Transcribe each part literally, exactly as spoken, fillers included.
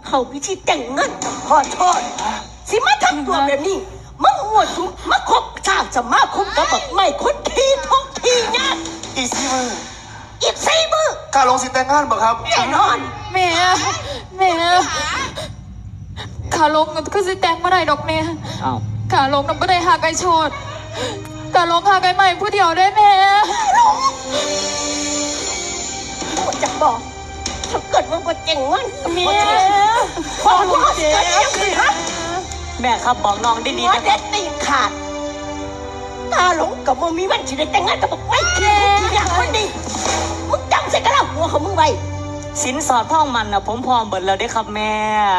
เขาพิธีแต่งงานขอโทษสิมาทำตัวแบบนี้มึงอวดทุกมาคบชาติจะมาคบกับแบบไม่คนทีทุกทีเนี่ยอีกสี่มืออีกสี่มือการลงสิแต่งงานบ่ครับแน่นอนแม่แม่ขาลงก็สิแต่งมาได้ดอกแม่ขาลงน้ำก็ได้หาไก่โชดขาลงหาไก่ใหม่ผู้เดียวได้แม่พูดจะบอกถ้าเกิดว่าบ่แต่งงานกับแม่พอรู้เสียคือฮะแม่ครับบอกน้องดีๆนะเด็ดตีขาดตาหลงกับมึงมีวันที่ได้แต่งงานกับบอกไม่แค่อย่างคนดีมึงจำใส่กระลาหัวของมึงไว้สินสอดพ่อมันนะผมพร้อมเบิดแล้วได้ครับแม่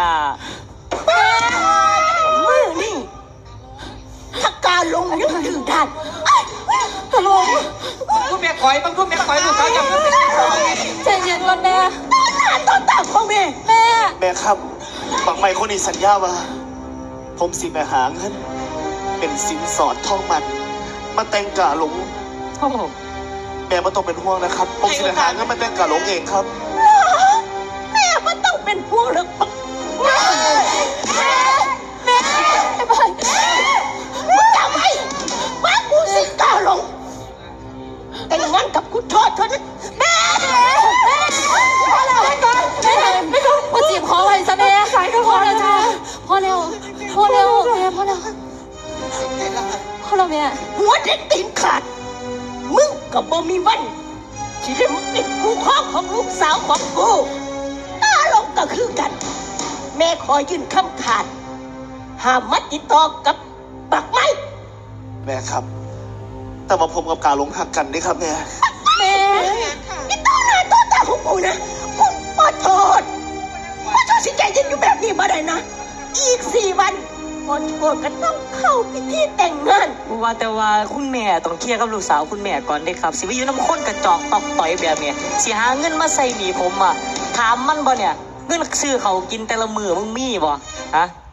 มือนี่ถ้าการลงยังดื้อด้านตลงกูแม่คอยมึงกูแม่คอยลูกสาวจับใจเย็นก่อนแม่ต้นตาของแม่แม่แม่ครับบักใหม่คนนี้สัญญาว่าผมสิไปหาเงินเป็นสินสอดทองมันมาแต่งกาหลงแม่ไม่ต้องเป็นห่วงนะครับผมสิไปหาเงินมาแต่งกาหลงเองครับแม่ไม่ต้องเป็นห่วงหรอกแม่แม่ไปมึงจำไว้ว่ากูสิกาหลงแต่งงานกับกูโทษเท่านั้นแม่พอแล้วไม่ก่อนไม่ไม่ก่อนพอจีบขอไว้ซะแม่ใส่ก็พอแล้วจ้าพอแล้วพอแล้วแม่พอแล้วพอแล้วแม่หัวเด็ดตีนขาดมึงกับบ่มีวันที่ได้มึงเป็นคู่ครองของลูกสาวของกูตาลงก็คือกันแม่ขอยื่นคำขาดห้ามมัดติดต่อกับบักไม้แม่ครับแต่ว่าผมกับกาหลงหักกันได้ครับแม่แม่นี่ต้นหน้าต้นตาของกูนะคุณขอโทษขอโทษสิใจเย็นอยู่แบบนี้มาได้นะอีกสี่วันขอโทษก็ต้องเข้าพิธีแต่งงานว่าแต่ว่าคุณแม่ต้องเคลียร์กับลูกสาวคุณแม่ก่อนได้ครับสิวิอยู่น้ำข้นกระจอกตอกต่อยแบบนี้สิหาเงินมาใส่หนีผมอ่ะถามมันบ่เนี่ยเงินซื้อเขากินแต่ละมือมึงมีบ่ฮะ